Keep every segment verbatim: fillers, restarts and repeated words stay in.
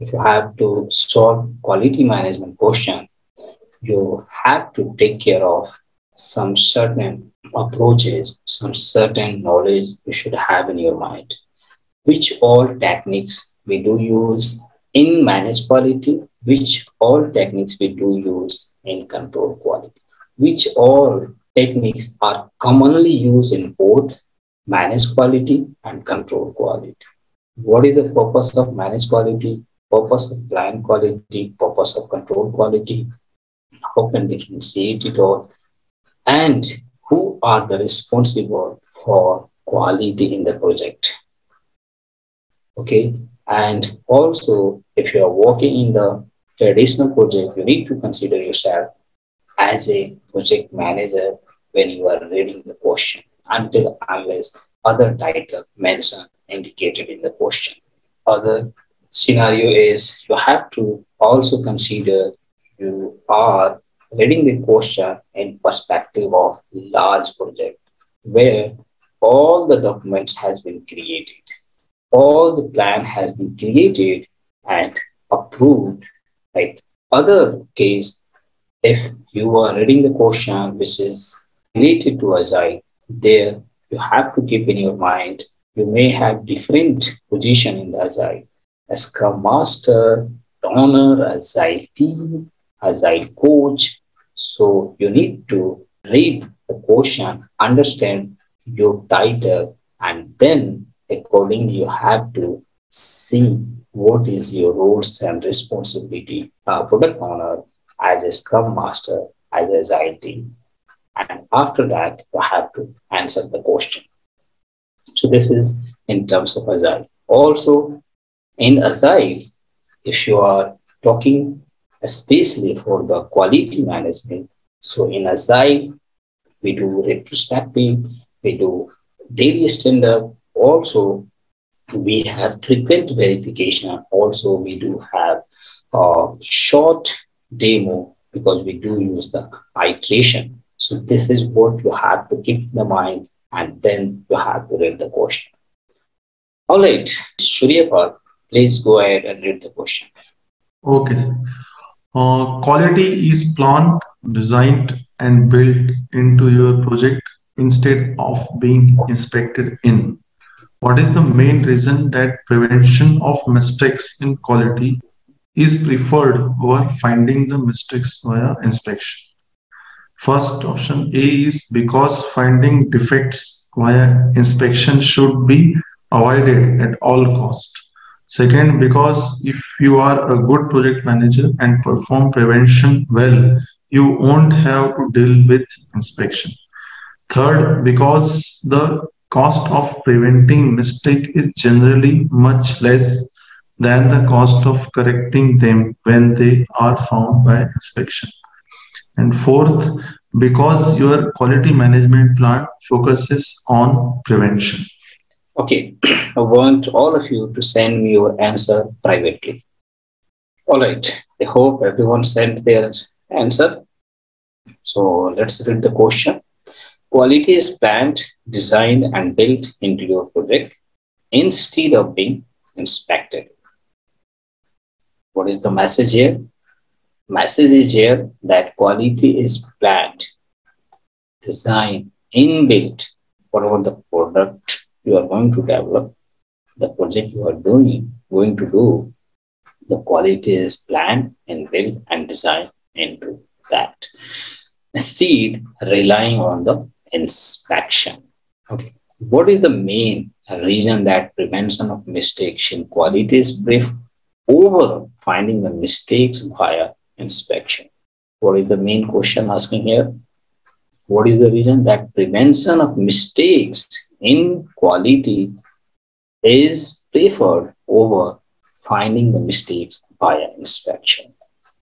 if you have to solve quality management question, you have to take care of some certain approaches, some certain knowledge you should have in your mind. Which all techniques we do use in managed quality, which all techniques we do use in control quality, which all techniques are commonly used in both managed quality and control quality. What is the purpose of managed quality, purpose of plan quality, purpose of control quality, how can differentiate it all, and who are the responsible for quality in the project. Okay, and also if you are working in the traditional project, you need to consider yourself as a project manager when you are reading the question, until unless other title mentioned indicated in the question. Other scenario is you have to also consider you are reading the question in perspective of large project where all the documents has been created, all the plan has been created and approved, right? Other case, if you are reading the question which is related to Agile, there you have to keep in your mind you may have different position in the Agile, a Scrum Master, owner, Agile team, Agile coach. So you need to read the question, understand your title, and then accordingly you have to see what is your roles and responsibility, uh, product owner, as a Scrum Master, as a Agile team. And after that, you have to answer the question. So this is in terms of Agile. Also, in Agile, if you are talking especially for the quality management, so in Agile, we do retrospective, we do daily stand-up. Also, we have frequent verification. Also, we do have a short demo because we do use the iteration. So this is what you have to keep in the mind, and then you have to read the question. All right, Suryapal, please go ahead and read the question. Okay, sir. Uh, quality is planned, designed, and built into your project instead of being inspected in. What is the main reason that prevention of mistakes in quality is preferred over finding the mistakes via inspection? First option A is because finding defects via inspection should be avoided at all cost. Second, because if you are a good project manager and perform prevention well, you won't have to deal with inspection. Third, because the cost of preventing mistake is generally much less than the cost of correcting them when they are found by inspection. And fourth, because your quality management plan focuses on prevention. Okay, I want all of you to send me your answer privately. All right, I hope everyone sent their answer. So let's read the question. Quality is planned, designed, and built into your project instead of being inspected. What is the message here? Message is here that quality is planned, designed, inbuilt, whatever the product you are going to develop, the project you are doing, going to do, the quality is planned and built and designed into that. Instead, relying on the inspection. Okay. What is the main reason that prevention of mistakes in quality is brief over finding the mistakes via inspection? What is the main question asking here? What is the reason that prevention of mistakes in quality is preferred over finding the mistakes via inspection?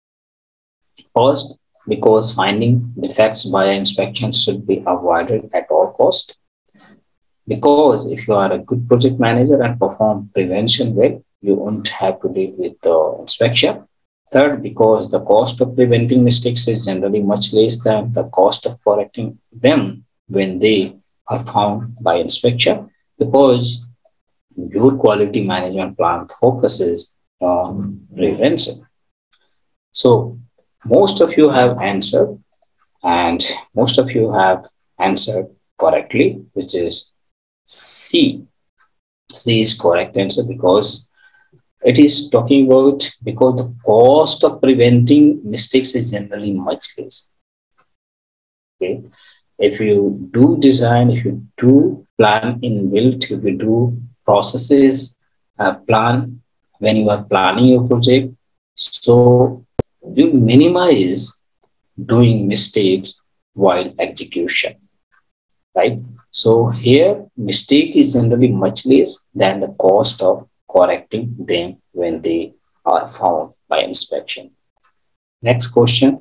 First, because finding defects via inspection should be avoided at all cost. Because if you are a good project manager and perform prevention well, you won't have to deal with the inspection. Third, because the cost of preventing mistakes is generally much less than the cost of correcting them when they are found by inspection. Because your quality management plan focuses on prevention. So most of you have answered, and most of you have answered correctly, which is C. C is correct answer because it is talking about because the cost of preventing mistakes is generally much less. Okay. If you do design, if you do plan in build, if you do processes, uh, plan when you are planning your project, so you minimize doing mistakes while execution, right? So here mistake is generally much less than the cost of correcting them when they are found by inspection. Next question.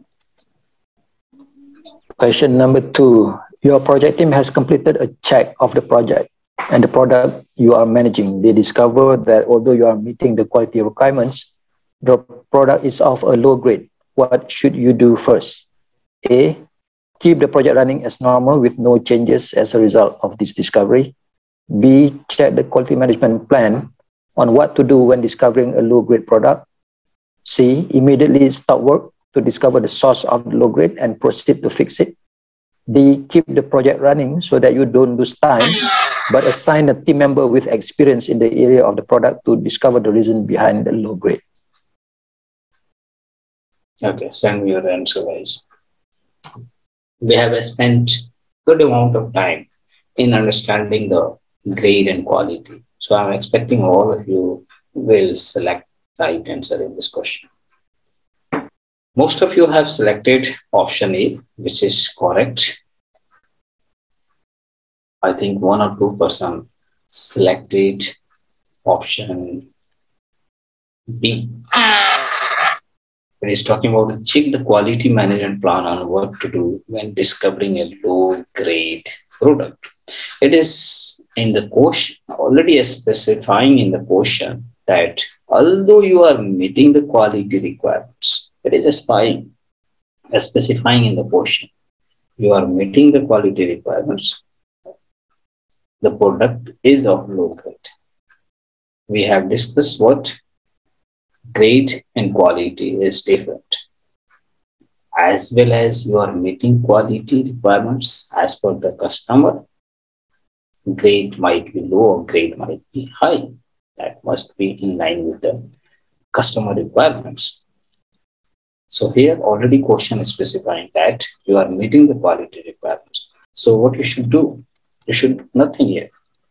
Question number two. Your project team has completed a check of the project and the product you are managing. They discover that although you are meeting the quality requirements, the product is of a low grade. What should you do first? A. Keep the project running as normal with no changes as a result of this discovery. B. Check the quality management plan on what to do when discovering a low grade product. C. Immediately stop work to discover the source of the low grade and proceed to fix it. D. Keep the project running so that you don't lose time, but assign a team member with experience in the area of the product to discover the reason behind the low grade. Okay, send me your answer, guys. We have spent good amount of time in understanding the grade and quality. So I'm expecting all of you will select right answer in this question. Most of you have selected option A, which is correct. I think one or two person selected option B. It is talking about check the quality management plan on what to do when discovering a low grade product. It is in the question already specifying in the question that although you are meeting the quality requirements, it is a spying, specifying in the question, you are meeting the quality requirements, the product is of low grade. We have discussed what grade and quality is different. As well as you are meeting quality requirements as per the customer, grade might be low or grade might be high. That must be in line with the customer requirements. So here already question is specifying that you are meeting the quality requirements. So what you should do? You should nothing here.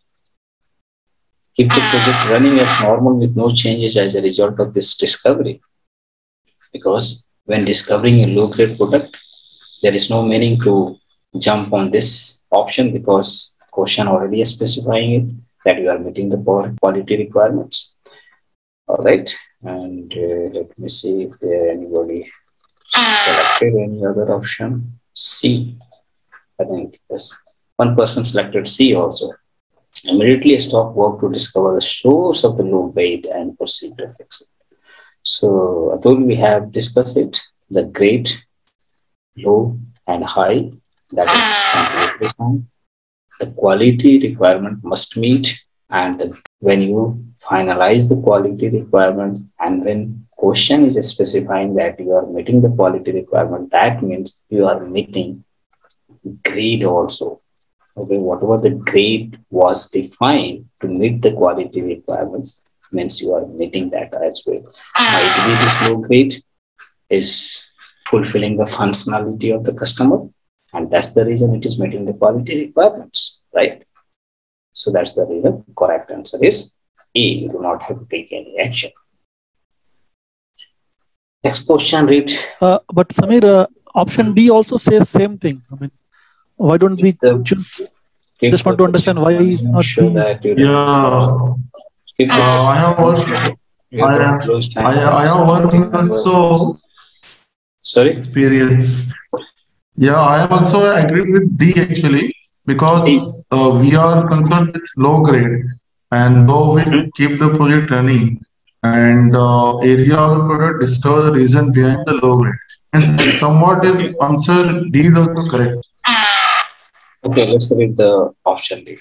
Keep the project running as normal with no changes as a result of this discovery. Because when discovering a low grade product, there is no meaning to jump on this option because question already is specifying it that you are meeting the quality requirements. All right. And uh, let me see if there anybody selected any other option. C. I think yes. One person selected C also. Immediately stop work to discover the source of the low grade and proceed to fix it. So I told you we have discussed it. The grade, low and high, that is completely fine. The quality requirement must meet, and the, when you finalize the quality requirements and when question is specifying that you are meeting the quality requirement, that means you are meeting grade also. Okay, whatever the grade was defined to meet the quality requirements means you are meeting that as well. Might be this low grade is fulfilling the functionality of the customer, and that's the reason it is meeting the quality requirements, right? So that's the reason. Correct answer is A. You do not have to take any action. Next question, read. Uh, but Samir, uh, option D also says same thing. I mean, why don't we the, choose? Just want to understand why it's not sure D. That you Yeah, uh, I have also, I have, I, I have one also Sorry? experience. Yeah, I also agree with D actually because uh, we are concerned with low grade and though we Mm-hmm. keep the project running and uh, area of the product discover the reason behind the low grade. And somewhat is answer D is also correct. Okay, let's read the option D.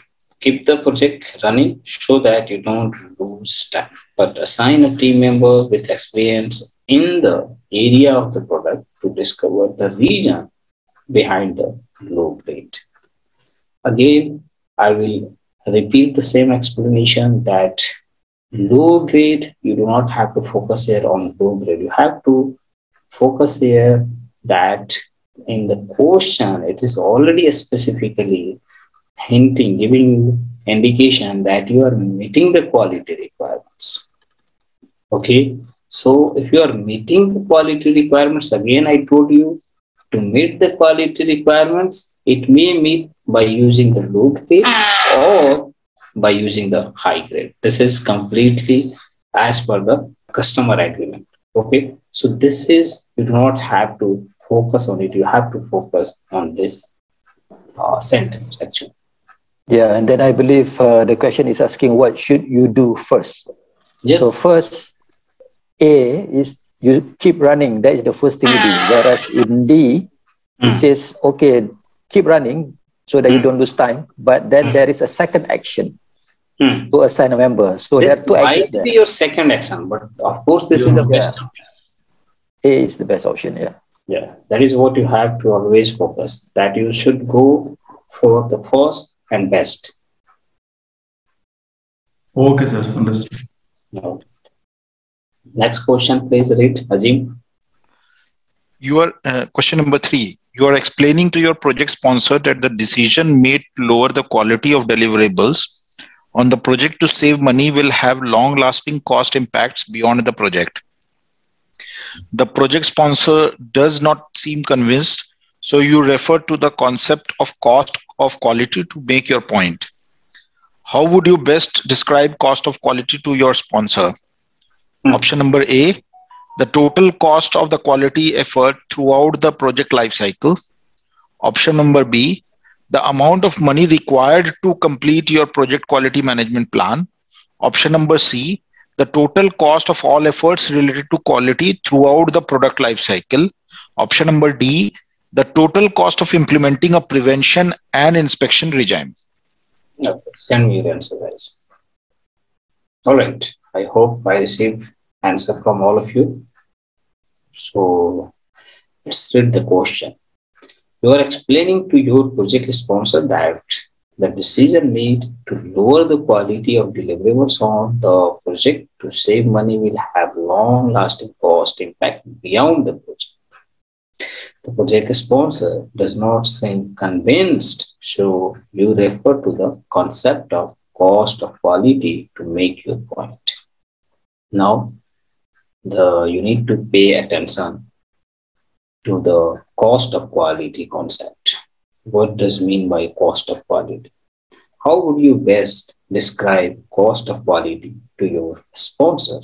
keep the project running so that you don't lose time. But assign a team member with experience in the area of the product to discover the reason behind the low grade. Again, I will repeat the same explanation that low grade, you do not have to focus here on low grade. You have to focus here that in the question, it is already specifically hinting, giving you indication that you are meeting the quality requirements. Okay, so if you are meeting the quality requirements, again, I told you to meet the quality requirements, it may meet by using the low grade or by using the high grade. This is completely as per the customer agreement. Okay, so this is, you do not have to focus on it, you have to focus on this uh, sentence actually. Yeah, and then I believe uh, the question is asking what should you do first. Yes. So first, A is you keep running. That is the first thing you do. Whereas in D, it Mm. says, okay, keep running so that you Mm. don't lose time. But then Mm. there is a second action Hmm. to assign a member. So there This are two actions might there. be your second action, but of course, this is the Yeah. best option. A is the best option, yeah. Yeah, that is what you have to always focus, that you should go for the first and best. Okay, sir. Understood. Now, next question, please read, Azim. Your uh, question number three, you are explaining to your project sponsor that the decision made to lower the quality of deliverables on the project to save money will have long lasting cost impacts beyond the project. The project sponsor does not seem convinced, so you refer to the concept of cost of quality to make your point. How would you best describe cost of quality to your sponsor? Hmm. Option number A, the total cost of the quality effort throughout the project lifecycle. Option number B, the amount of money required to complete your project quality management plan. Option number C, the total cost of all efforts related to quality throughout the product lifecycle. Option number D, the total cost of implementing a prevention and inspection regime. Okay, send me your answer, guys. All right, I hope I received answer from all of you. So let's read the question. You are explaining to your project sponsor that the decision made to lower the quality of deliverables on the project to save money will have long-lasting cost impact beyond the project. The project sponsor does not seem convinced, so you refer to the concept of cost of quality to make your point. Now, the you need to pay attention to the cost of quality concept. What does mean by cost of quality? How would you best describe cost of quality to your sponsor?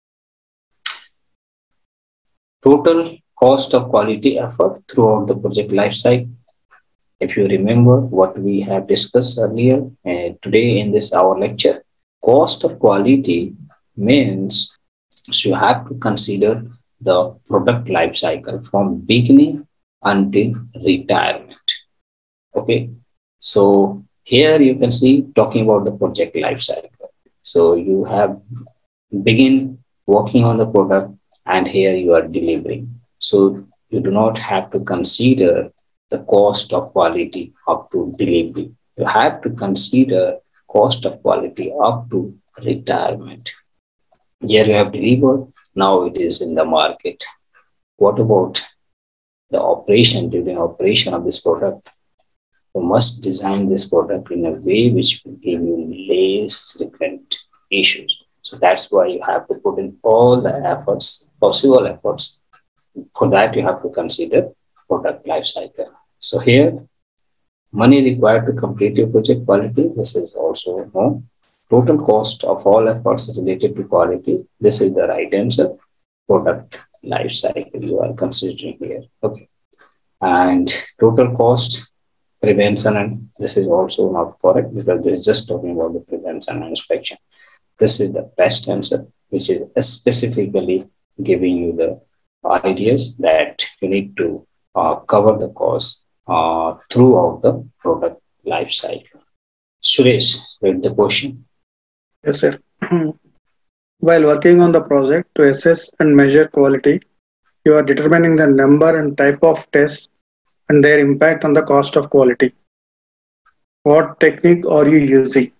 Total cost of quality effort throughout the project lifecycle. If you remember what we have discussed earlier uh, today in this our lecture, cost of quality means you have to consider the product life cycle from beginning until retirement. Okay, so here you can see talking about the project life cycle. So you have begin working on the product and here you are delivering. So you do not have to consider the cost of quality up to delivery. You have to consider cost of quality up to retirement. Here you have delivered, now it is in the market. What about the operation, during operation of this product? You must design this product in a way which will give you less frequent issues. So that's why you have to put in all the efforts, possible efforts. For that, you have to consider product life cycle. So here, money required to complete your project quality, this is also known. Total cost of all efforts related to quality, this is the right answer. Product life cycle you are considering here. Okay. And total cost, prevention, and this is also not correct because this is just talking about the prevention and inspection. This is the best answer, which is specifically giving you the ideas that you need to uh, cover the cost uh, throughout the product life cycle. Suresh, read the question. Yes, sir. While working on the project to assess and measure quality, you are determining the number and type of tests and their impact on the cost of quality. What technique are you using?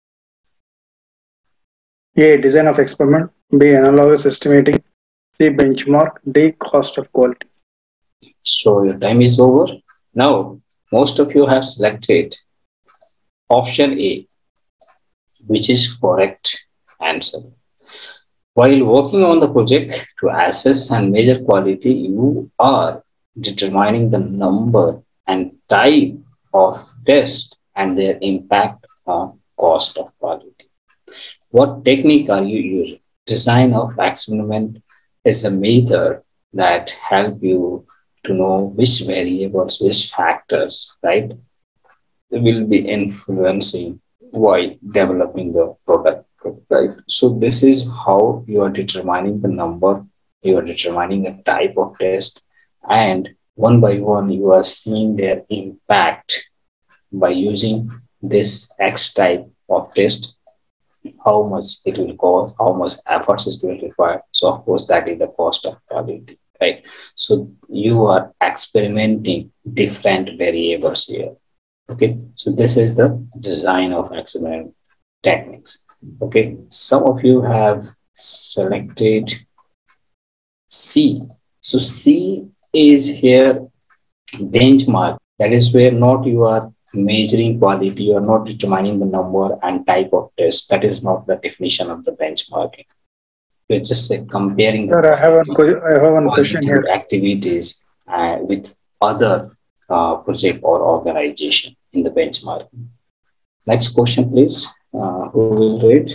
A. Design of experiment. B. Analogous estimating. C. Benchmark. D. Cost of quality. So your time is over. Now, most of you have selected option A, which is correct answer. While working on the project to assess and measure quality, you are determining the number and type of test and their impact on cost of quality. What technique are you using? Design of experiment is a method that help you to know which variables, which factors, right, will be influencing while developing the product, right? So this is how you are determining the number, you are determining a type of test, and one by one you are seeing their impact by using this X type of test, how much it will cost, how much efforts it will require. So of course that is the cost of quality, right? So you are experimenting different variables here. Okay, so this is the design of experiment techniques. Okay, some of you have selected C. So C is here benchmark. That is where not you are measuring quality, you are not determining the number and type of test. That is not the definition of the benchmarking. You're just uh, comparing the Sir, I have one, I have one question here. activities uh, with other uh, project or organization in the benchmarking. Next question, please. Uh, who will read?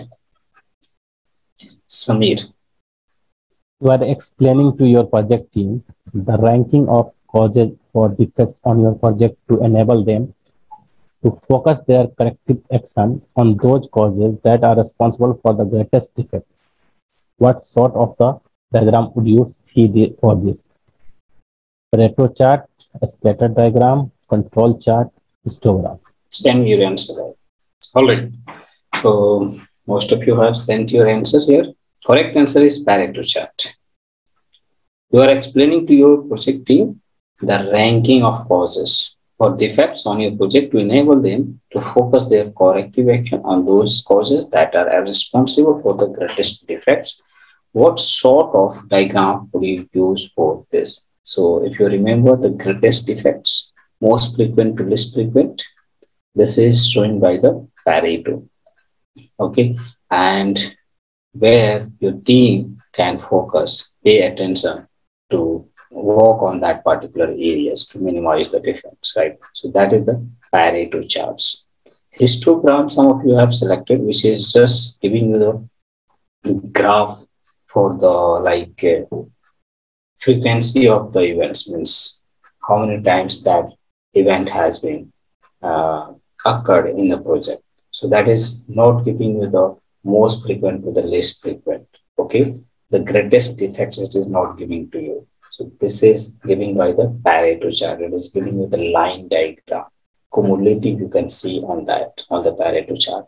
Samir. You are explaining to your project team the ranking of causes for defects on your project to enable them to focus their corrective action on those causes that are responsible for the greatest defect. What sort of the diagram would you see for this? Pareto chart, a scatter diagram, control chart, histogram. Send your answer. All right. So most of you have sent your answers here. Correct answer is Pareto chart. You are explaining to your project team the ranking of causes for defects on your project to enable them to focus their corrective action on those causes that are responsible for the greatest defects. What sort of diagram would you use for this? So if you remember the greatest defects, most frequent to least frequent, this is shown by the Pareto. Okay, and where your team can focus, pay attention to work on that particular areas to minimize the defects, right? So that is the Pareto charts. Histogram, some of you have selected, which is just giving you the graph for the like uh, frequency of the events, means how many times that event has been uh, occurred in the project. So that is not giving you the most frequent to the least frequent. Okay, the greatest defects it is not giving to you. So this is giving by the Pareto chart. It is giving you the line diagram. Cumulative you can see on that, on the Pareto chart.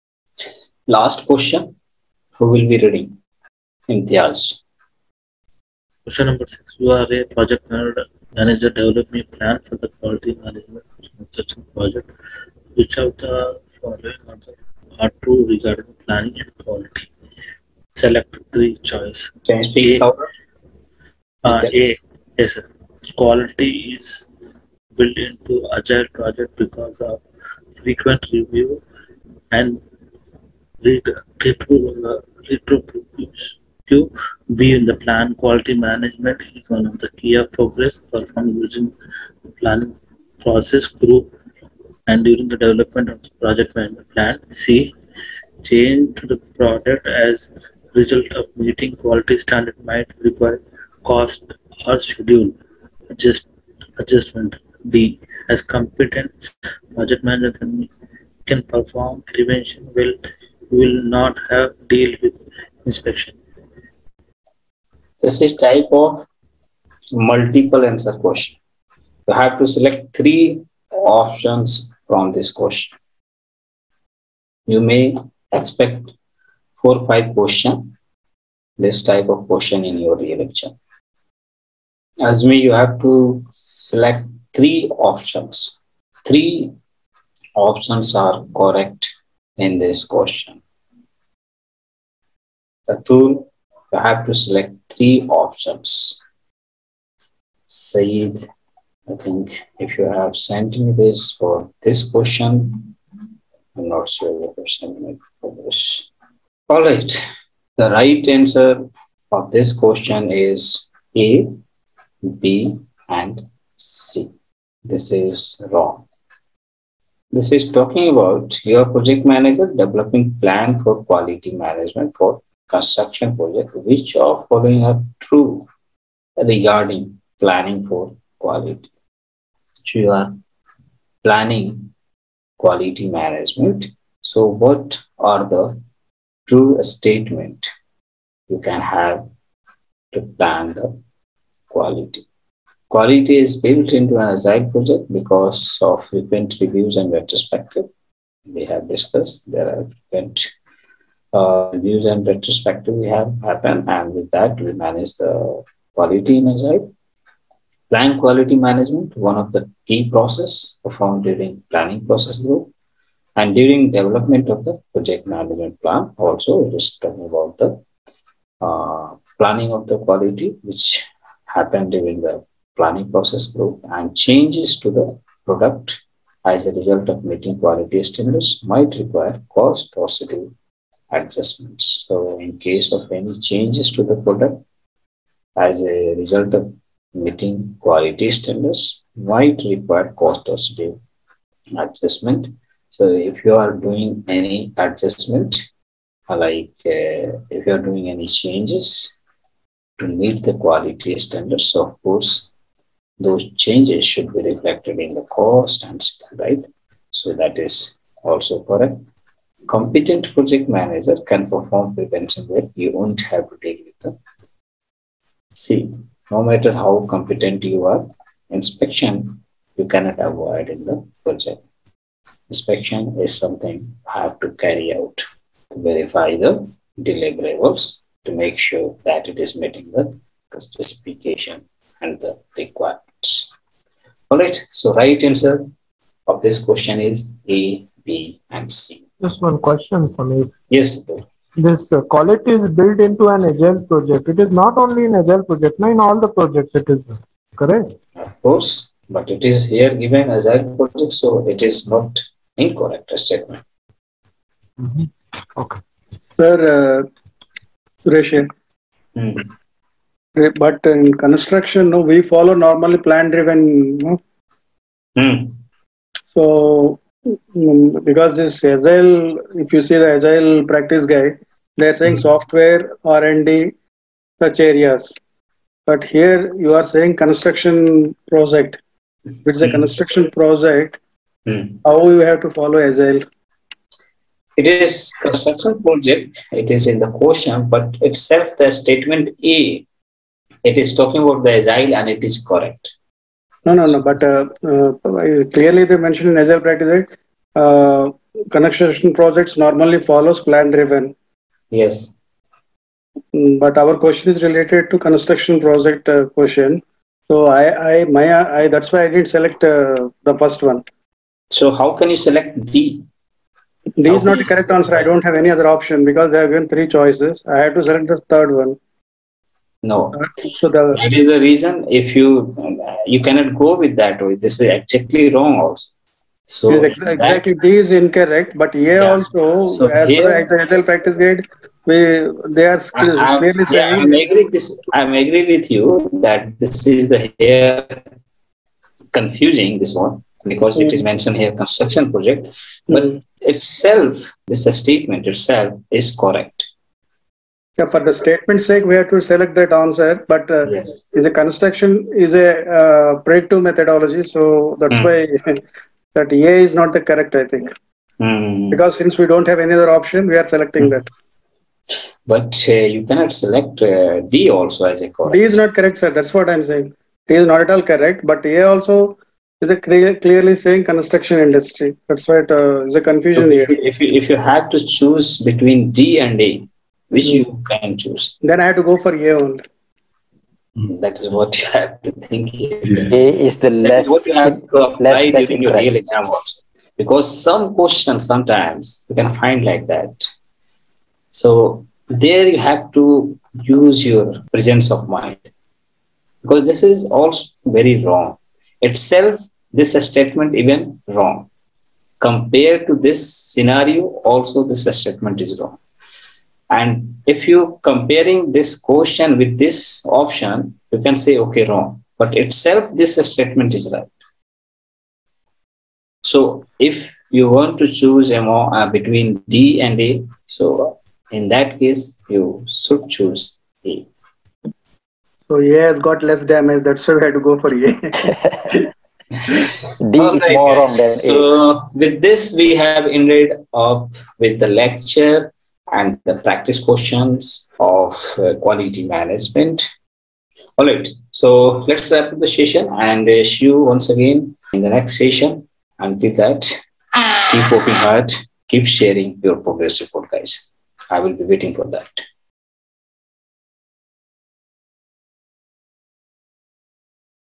Last question. Who will be reading? Imtiaz. Question number six. You are a project manager developing a plan for the quality management construction project. Which of the following are true regarding planning and quality? Select three choice. Can you speak louder? Uh, A. Yes, sir. Quality is built into agile project because of frequent review and retro reviews. To be in the plan, quality management is one of the key of progress performed using the planning process group and during the development of the project management plan. C. Change to the product as result of meeting quality standard might require cost or schedule adjust, adjustment. D. As competent project manager can, can perform prevention will will not have deal with inspection. This is type of multiple answer question. You have to select three options from this question. you may expect four or five question, this type of question in your re-election. As me, you have to select three options. Three options are correct in this question. The tool, you have to select three options. Saeed, I think if you have sent me this for this question, I'm not sure if you sent me for this. All right. The right answer of this question is A, B, and C. This is wrong. This is talking about your project manager developing plan for quality management for construction project. Which of following are true regarding planning for quality? So you are planning quality management. So what are the true statement you can have to plan the quality? Quality is built into an agile project because of frequent reviews and retrospective. We have discussed there are frequent uh, reviews and retrospective we have happen, and with that we manage the quality in agile. Plan quality management, one of the key process performed during planning process group and during development of the project management plan. Also, it is talking about the uh, planning of the quality which happened during the planning process group, and changes to the product as a result of meeting quality standards might require cost or schedule adjustments. So in case of any changes to the product as a result of meeting quality standards might require cost or schedule adjustment. So if you are doing any adjustment, like uh, if you are doing any changes to meet the quality standards, so of course those changes should be reflected in the cost and schedule, right? So that is also correct. Competent project manager can perform prevention work. You won't have to deal with them. See, no matter how competent you are, inspection you cannot avoid in the project. Inspection is something you have to carry out to verify the deliverables to make sure that it is meeting the specification and the requirements. All right, so right answer of this question is A, B, and C. Just one question for me. Yes, sir. This uh, quality is built into an agile project. It is not only in agile project, no, in all the projects it is correct. Of course, but it is here given as a project, so it is not incorrect a statement. Mm-hmm. Okay. Sir, uh, Suresh, Hmm. but in construction, no, we follow normally plan-driven. No? Hmm. So, mm, because this agile, if you see the agile practice guide, they are saying Hmm. software, R and D, such areas. But here you are saying construction project. If it's a Hmm. construction project, Hmm. how we have to follow agile? It is construction project. It is in the question, but except the statement A, it is talking about the agile and it is correct. No, no, no. But uh, uh, clearly they mentioned in agile practice guide, uh, construction projects normally follows plan-driven. Yes. Mm, But our question is related to construction project uh, question. So I, I, my, I, that's why I didn't select uh, the first one. So how can you select D? D How is can not you the correct select answer. I don't have any other option because they have given three choices. I had to select the third one. No. So the That is the reason. If you you cannot go with that way, this is exactly wrong also. So ex- that, exactly D is incorrect. But A Yeah. also, So as per here- the agile practice guide, we they are I, I'm, clearly yeah, saying. I'm agree this. I'm agree with you that this is the here confusing this one because it is mentioned here construction project, but Mm. itself this statement itself is correct. Yeah, for the statement's sake, we have to select that answer. But uh, Yes. is a construction is a uh, predictive methodology, so that's Mm. why that A is not the correct, I think. Hmm. Because since we don't have any other option, we are selecting Mm. that. But uh, you cannot select uh, D also as a correct. D is not correct, sir. That's what I'm saying. D is not at all correct. But A also, Is it clear, clearly saying construction industry? That's why it uh, is a confusion So here. if, you, if you if you have to choose between D and A, which you can choose? Then I have to go for A only. Mm, That is what you have to think here. A is the That less is what you have to apply less less during your incorrect. real exam also. Because some questions sometimes you can find like that. So there you have to use your presence of mind. Because this is also very wrong. Itself, this statement even wrong. Compared to this scenario, also this statement is wrong. And if you comparing this question with this option, you can say, okay, wrong. But itself, this statement is right. So if you want to choose among, uh, between D and A, so in that case, you should choose A. So A has got less damage. That's why we had to go for A. D All is right, more wrong guys. than A. So with this, we have ended up with the lecture and the practice questions of uh, quality management. All right. So let's wrap up the session and uh, see you once again in the next session. Until that, keep working hard, keep sharing your progress report, guys. I will be waiting for that.